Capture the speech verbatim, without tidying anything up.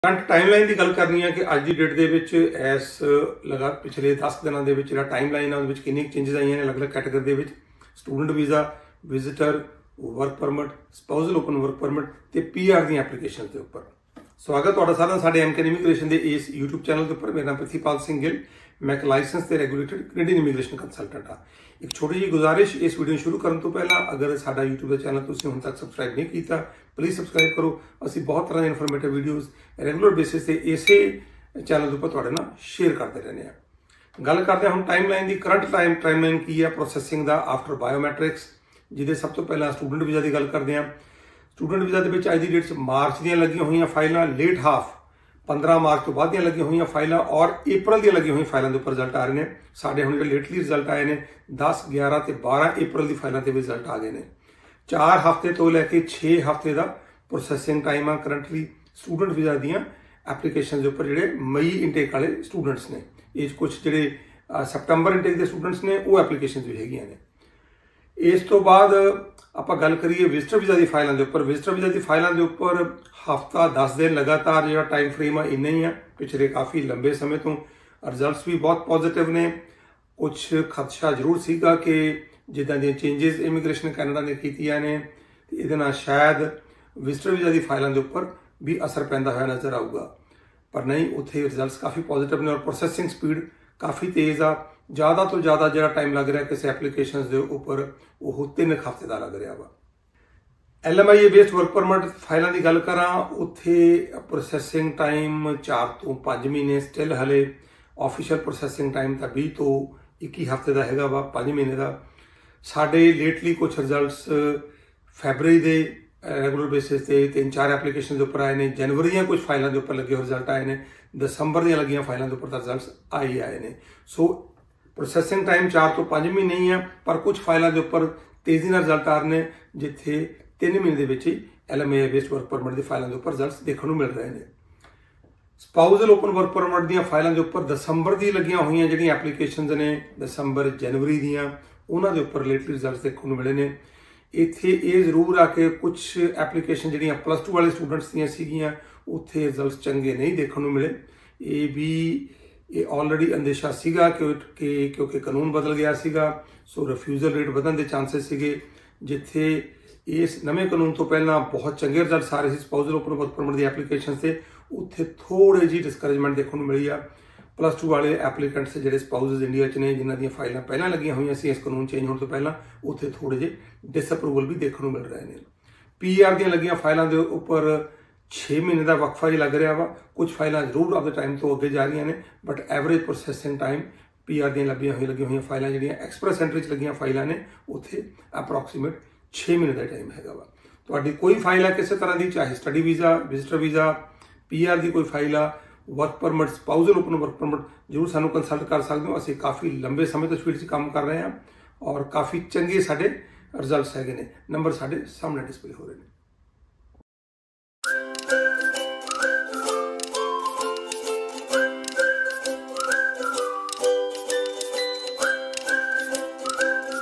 Current timeline की गल करनी है कि अज की डेट के इस लगा पिछले दस दिनों के जो टाइमलाइन है किन्नी चेंजिज आई हैं अलग अलग कैटेगरी के student visa visitor work permit spousal open work permit तो पी आर दी एप्लीकेशन के उपर स्वागत है सारा साढ़े एम के इमीग्रेशन के इस यूट्यूब चैनल के उपर। मेरा नाम प्रिथीपाल सिंह गिल, मैं एक लाइसेंस से रेगूलेटेड कैनेडियन इमीग्रेशन कंसलटेंट हाँ। एक छोटी जी गुजारिश, इस वीडियो शुरू करने तो पहला अगर साडा यूट्यूब का चैनल तुसीं हुण तक सबसक्राइब नहीं किया प्लीज़ सबसक्राइब करो। असीं बहुत तरह के इन्फॉर्मेटिव वीडियोज़ रेगूलर बेसिस से इसे चैनल के उपर तुहाडे नाल शेयर करते रहने हैं। गल करते हैं हम टाइमलाइन की। करंट टाइम टाइमलाइन की है प्रोसैसिंग का आफ्टर बायोमैट्रिक्स, जिहदे सब तो पहला स्टूडेंट वीज़ा की गल करते हैं। स्टूडेंट वीज़ा के अज की डेट च मार्च दी लगियां हुई फाइलां, लेट हाफ पंद्रह मार्च तो बाद लगी हुई फाइलां और अप्रैल दी लगी हुई फाइलों के उपर रिजल्ट आ रहे हैं। साढ़े हुण जिहड़े लेटली रिजल्ट आए हैं दस ग्यारह तो बारह अप्रैल की फाइलों के भी रिजल्ट आ गए हैं। चार हफ्ते तो लैके छे हफ्ते का प्रोसैसिंग टाइम आ करंटली स्टूडेंट वीज़ा दीयां एप्लीकेशन के उपर जिहड़े मई इंटेक वाले स्टूडेंट्स ने। ये कुछ जिहड़े सैप्टंबर इंटेक के स्टूडेंट्स ने वो एप्लीकेशन भी हैगियां ने। इस तो बाद आप गल करिए विजिटर वीज़ा की फाइलों के उपर। विजिटर वीज़ा की फाइलों के उपर हफ्ता दस दिन लगातार जो टाइम फ्रेम है इन्ना ही है। पिछले काफ़ी लंबे समय तो रिजल्ट्स भी बहुत पॉजिटिव ने। कुछ खदशा जरूर सीगा कि जिदा दी चेंजिज इमीग्रेशन कैनेडा ने कीतियां ने ये शायद विजिटर वीज़ा की फाइलों के उपर भी असर पैंदा हुआ नज़र आऊगा, पर नहीं, उत्थे रिजल्ट्स काफ़ी पॉजिटिव ने और प्रोसैसिंग स्पीड काफ़ी तेज़ आ। ज़्यादा तो ज़्यादा जो टाइम लग रहा किसी एप्लीकेशन के उपर वो तीन हफ्ते का लग रहा वा। L M I A based work permit फाइलों की गल करा, उत्थे प्रोसैसिंग टाइम चार तो पाँच महीने स्टिल हले ऑफिशियल प्रोसैसिंग टाइम तो बीस तो इक्की हफ्ते का हैगा वा, पाँच महीने का। साढ़े लेटली कुछ रिजल्ट्स फैबररी के रेगूलर बेसिस से तीन चार एप्लीकेशन के उपर आए हैं। जनवरी दियां कुछ फाइलों के उपर लगे रिजल्ट आए हैं, दसंबर दियां लगियां फाइलों के उपर रिजल्ट आए ही आए हैं। सो प्रोसैसिंग टाइम चार तो पाँच महीने ही है, पर कुछ फाइलों के उपर तेजी नाल रिजल्ट आ रहे हैं जिथे तीन महीने के L M A based work permit की फाइलों के उपर रिजल्ट देखने को मिल रहे हैं। स्पाउजल ओपन वर्क परमिट दी फाइलों के उपर दसंबर की लगियां हुई जी एप्लीकेशन ने, दसंबर जनवरी दियां उन्होंने उपर लेटली रिजल्ट देखने को मिले हैं। इत्थे ये जरूर आ कि कुछ एप्लीकेशन जी प्लस टू वाले स्टूडेंट्स दियां सीगियां उत्थे रिजल्ट चंगे नहीं देखने को मिले। ये भी ये ऑलरेडी अंदेशा सीगा कि क्योंकि कानून बदल गया सीगा, सो रिफ्यूजल रेट बढ़ने के चांसेस सीगे। जिथे इस नवे कानून तो पहला बहुत चंगे रिजल्ट आ रहे स्पाउजल ओपन वर्क परमिट की एप्लीकेशन से, उत्थे थोड़ी जी डिस्करेजमेंट देखने को मिली आ। प्लस टू वाले एप्लीकेंट्स जिहड़े स्पाउजेज इंडिया च ने जिन्हां दी फाइलां पहलां लगियां हुई सी इस कानून चेंज होने तो पहला, उत्थे थोड़े जे डिसअप्रूवल भी देखने को मिल रहे हैं। पी आर दी लगियां फाइलों के उपर छे महीने का वक्फा ही लग रहा वा। कुछ फाइलां जरूर आपके टाइम तो अगे जा रही ने, but average processing time P R दी लगियां हुई लगी हुई फाइलां जिहड़ियां एक्सप्रैस एंट्री च लगियां फाइलां ने उत्थे अप्रोक्सीमेट छे महीने का टाइम हैगा वा। तुहाडी कोई फाइल है किसी तरह की, चाहे study visa visitor visa P R की कोई फाइल आ work permit spousal open work permit, जरूर सानू कंसल्ट कर सकते हो। असीं काफ़ी लंबे समय तो फील्ड से काम कर रहे हैं और काफ़ी चंगे साडे रिजल्ट्स हैगे ने। नंबर साडे सामने डिस्प्ले हो रहे हैं।